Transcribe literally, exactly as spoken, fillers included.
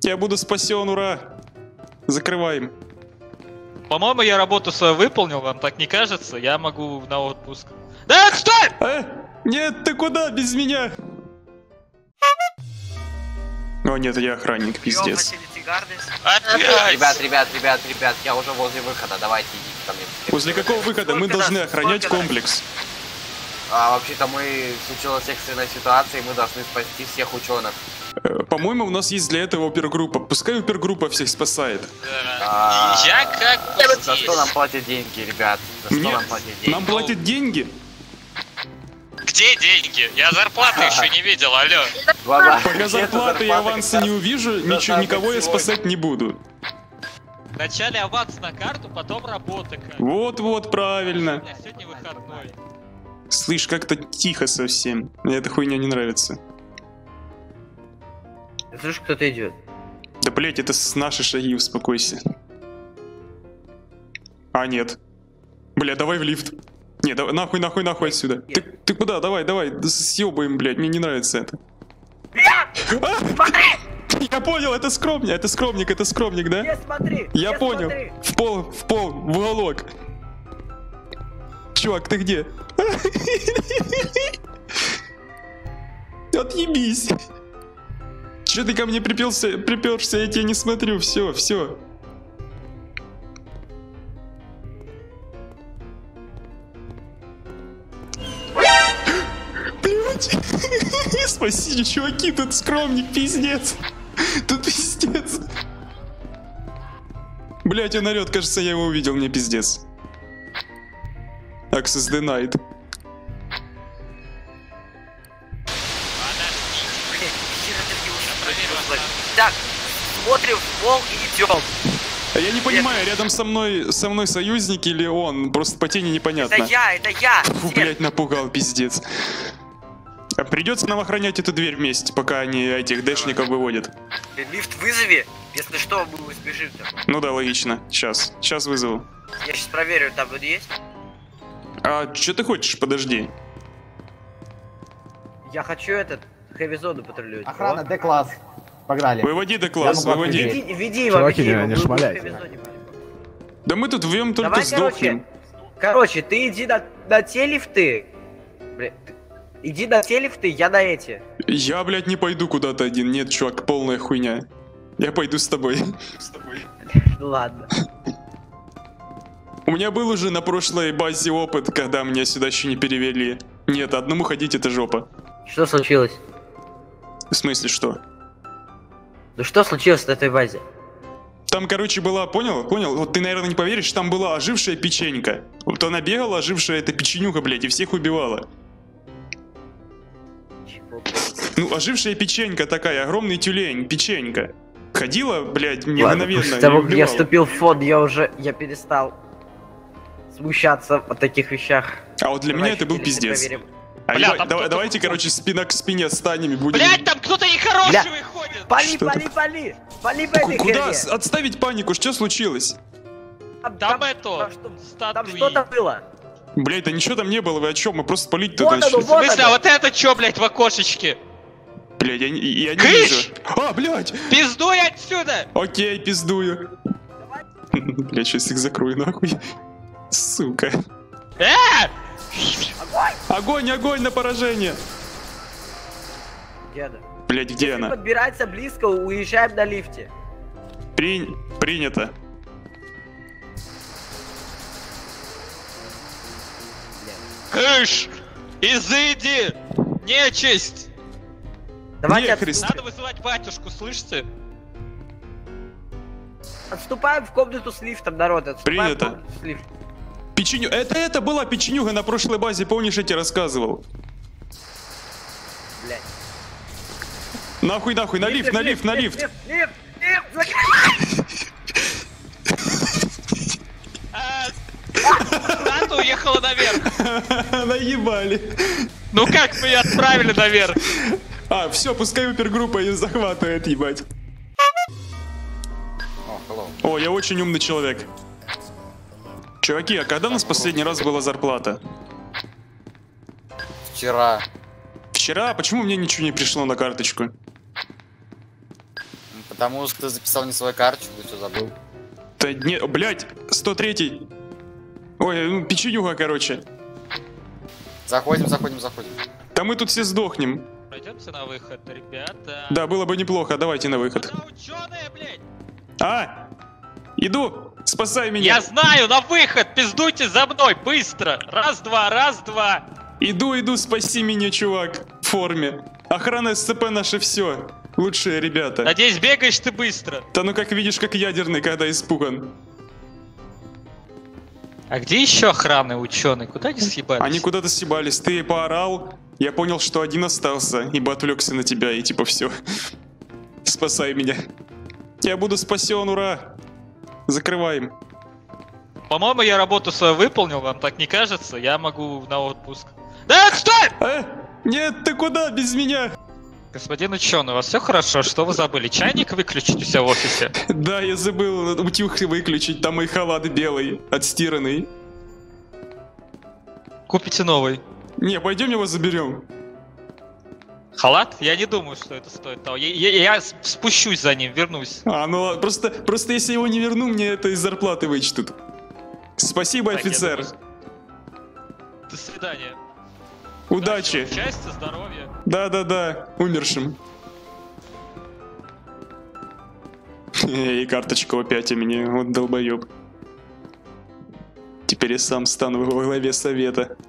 Я буду спасен, ура! Закрываем. По-моему, я работу свою выполнил, вам так не кажется? Я могу на отпуск. Да, стой! Э, нет, ты куда без меня? О, нет, я охранник, пиздец. Опять! Ребят, ребят, ребят, ребят, я уже возле выхода, давайте идите ко мне. Возле какого выхода? Мы должны охранять комплекс. А вообще-то мы, случилась экстренная ситуация, и мы должны спасти всех ученых. По-моему, у нас есть для этого опергруппа. Пускай опергруппа всех спасает. А, Я как бы За здесь. что нам платят деньги, ребят? За Мне- что нам платят деньги? Нам платят деньги? Где деньги? Я зарплаты еще не видел, алло. Ладно, Пока вообще-то зарплаты и зарплата аванса как не раз увижу, до ничего, самых никого я сегодня. спасать не буду. Вначале аванс на карту, потом работа. как. Вот-вот, правильно. У меня сегодня выходной. Слышь, как-то тихо совсем. Мне эта хуйня не нравится. Слышь, кто-то идет. Да, блять, это с наши шаги, успокойся. А, нет. Бля, давай в лифт. Не, давай, нахуй, нахуй, нахуй отсюда. Ты, ты куда? Давай, давай, да съебаем, блядь, мне не нравится это. А! Я понял, это скромник, это скромник, это скромник, да? Не смотри! Я не понял. смотри. В пол, в пол, в уголок. Чувак, ты где? Отъебись. Че ты ко мне припелся, приперся, я тебя не смотрю, все, все. Блять. Спасите, чуваки, тут скромник, пиздец. Тут пиздец. Блять, он орет, кажется, я его увидел, мне пиздец. Access denied. Так, смотрим в пол и идем. А я не понимаю, рядом со мной, со мной союзник или он? Просто по тени непонятно. Это я, это я. Фу, Свет, блять, напугал, пиздец. А придется нам охранять эту дверь вместе, пока они этих дэшников выводят. лифт вызови. Если что, мы сбежим там. Ну да, логично. Сейчас, сейчас вызову. Я сейчас проверю, там вот есть. А что ты хочешь? Подожди. Я хочу этот хэви зону патрулировать. Охрана, Д-класс. Погнали. Выводи Д-класс, Я могу выводи. ответить. Веди, веди его, Чуваки, веди не- его. не мы- мы в шмаляйте. хэви-зоне будем. Да мы тут вьем только Давай, сдохнем. короче, короче, ты иди на, на те лифты. Бля, ты- иди на те лифты, я на эти. Я, блядь, не пойду куда-то один. Нет, чувак, полная хуйня. Я пойду с тобой. Ну ладно. У меня был уже на прошлой базе опыт, когда меня сюда еще не перевели. Нет, одному ходить это жопа. Что случилось? В смысле, что? Ну что случилось на этой базе? Там, короче, была, понял? Понял? Вот ты, наверное, не поверишь, там была ожившая печенька. Вот она бегала, ожившая эта печенюха, блядь, и всех убивала. Чего? Ну, ожившая печенька такая, огромный тюлень, печенька. Ходила, блядь, Ладно, мгновенно после и того, как я убивала. вступил в фон, я уже, я перестал смущаться о таких вещах. А вот для Давай меня это еще был те лифты пиздец. проверим. А Бля, давай- там давай- кто-то давайте, выходит. короче, спина к спине станем и будем... Блять, там кто-то нехороший ходит! Пали, Что пали, ты- пали! Пали по Ку- этой Куда? херне. С- Отставить панику, что случилось? Там, Там это, там что- статуи. там что-то было. Блядь, да ничего там не было, вы о чем? Мы просто полить туда Вот оно, шли. В вот смысле, а оно. вот это чё, блять, в окошечке? Блядь, я, не- я не Кыш! вижу. А, блядь! Пиздуй отсюда! Окей, пиздую. Блядь, сейчас их закрою нахуй. Сука. Э! Огонь, огонь на поражение. Деда. Блядь, где Если она? подбирается близко, уезжаем на лифте. При... Принято. Кыш! Изыди! Нечисть! Давайте Нехрист. отступаем. Надо вызывать батюшку, слышите? Отступаем в комнату с лифтом, народ. Отступаем Принято. в комнату с лифтом. Печеню... Это, это была печенюга на прошлой базе, помнишь, я тебе рассказывал? Блядь. Нахуй, нахуй, на лифт, на лифт, на лифт. Лифт, лифт, лифт, закрой. А, Ната уехала наверх. Наебали. Ну как мы ее отправили наверх? А, все, пускай опергруппа ее захватывает, ебать. О, hello. О, я очень умный человек. Чуваки, а когда у нас последний раз была зарплата? Вчера. Вчера? Почему мне ничего не пришло на карточку? Потому что ты записал не свой карточку, ты все забыл. Да не, блядь, сто третий. Ой, ну, печенюга, короче. Заходим, заходим, заходим. Да мы тут все сдохнем. Пройдемте на выход, ребята. Да, было бы неплохо, давайте на выход. Куда ученые, блядь? А! Иду! Спасай меня! Я знаю, на выход! Пиздуйте за мной, быстро! Раз-два, раз-два! Иду, иду, спаси меня, чувак! В форме. Охрана СЦП наше все. Лучшие ребята. Надеюсь, бегаешь ты быстро. Да ну как видишь, как ядерный, когда испуган. А где еще охраны ученые? Куда они съебались? Они куда-то съебались, ты поорал, я понял, что один остался, ибо отвлекся на тебя, и типа все. Спасай меня. Я буду спасен, ура! Закрываем. По-моему, я работу свою выполнил, вам так не кажется? Я могу на отпуск. Да, стой! А? Нет, ты куда без меня? Господин ученый, у вас все хорошо? Что вы забыли? Чайник выключить у себя в офисе? Да, я забыл утюг выключить, там мой халат белый, отстиранный. Купите новый. Не, пойдем его заберем. Халат? Я не думаю, что это стоит того. Я, я- я с- спущусь за ним, вернусь. А, ну ладно, просто, просто если его не верну, мне это из зарплаты вычтут. Спасибо, Так, я офицер. думаю, До свидания. Удачи. Счастья, здоровья. Да-да-да, умершим. И карточку опять у меня, вот долбоеб. Теперь я сам стану во главе совета.